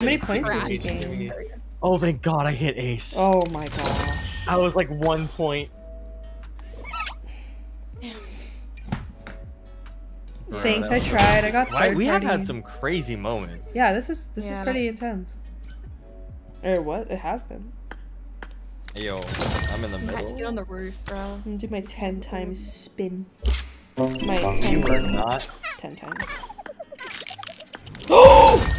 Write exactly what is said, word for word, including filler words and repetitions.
How many points did you gain? Oh, thank God, I hit ace. Oh my gosh. I was like one point. Thanks, I tried. I got third Right, we have party. had some crazy moments. Yeah, this is this Yeah, is pretty intense. Or what? It has been. Yo, I'm in the You have to middle. get on the roof, bro. I'm gonna do my ten times spin. My You ten, were not. ten times. Oh!